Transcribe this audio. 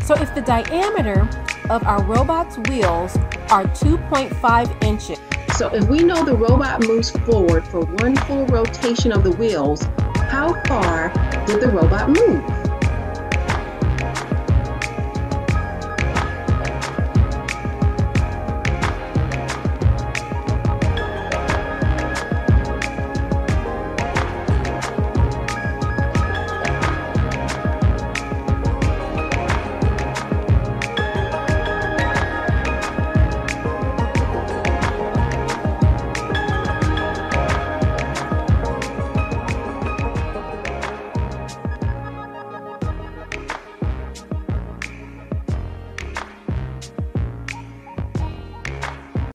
So if the diameter of our robot's wheels are 2.5 inches. So if we know the robot moves forward for one full rotation of the wheels, how far did the robot move?